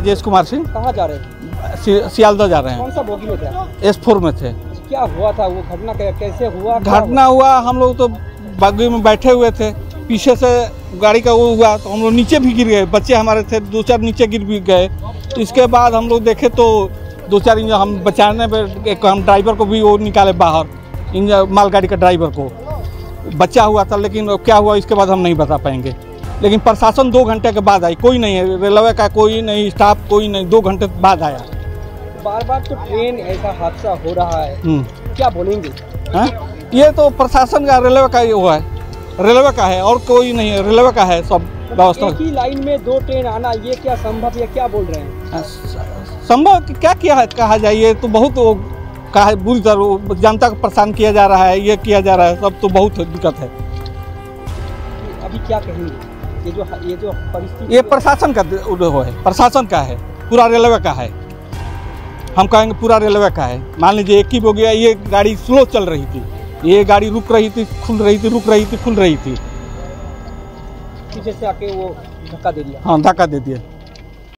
राजेश कुमार सिंह। कहाँ जा रहे थे? सियालदह जा रहे हैं। कौन सा बोगी में थे? S4 में थे। क्या हुआ था? वो घटना कैसे हुआ? घटना हुआ, हम लोग तो बागी में बैठे हुए थे, पीछे से गाड़ी का वो हुआ तो हम लोग नीचे भी गिर गए। बच्चे हमारे थे 2-4 नीचे गिर भी गए। इसके बाद हम लोग देखे तो 2-4 इंजन हम बचाने पर एक हम ड्राइवर को भी वो निकाले बाहर, इंजन मालगाड़ी का ड्राइवर को बचा हुआ था। लेकिन क्या हुआ इसके बाद हम नहीं बता पाएंगे। लेकिन प्रशासन 2 घंटे के बाद आई, कोई नहीं है, रेलवे का कोई नहीं, स्टाफ कोई नहीं, 2 घंटे बाद आया। बार बार तो ट्रेन ऐसा हादसा हो रहा है, क्या बोलेंगे? हाँ, ये तो प्रशासन का, रेलवे का ये हुआ है, रेलवे का है और कोई नहीं है, रेलवे का है सब व्यवस्था। एक ही लाइन में 2 ट्रेन आना, ये क्या संभव है? क्या बोल रहे हैं? संभव क्या किया है कहा जाए, ये तो बहुत कहा बुरी तरह जनता को परेशान किया जा रहा है, ये किया जा रहा है, सब तो बहुत दिक्कत है। अभी क्या कहेंगे? ये जो परिस्थिति, ये प्रशासन का है, प्रशासन का है, पूरा रेलवे का है। हम कहेंगे पूरा रेलवे का है। मान लीजिए एक ही हो गया, ये गाड़ी स्लो चल रही थी, ये गाड़ी रुक रही थी, खुल रही थी, रुक रही थी, खुल रही थी, पीछे से आके वो धक्का दे दिया। हाँ, धक्का दे दिया।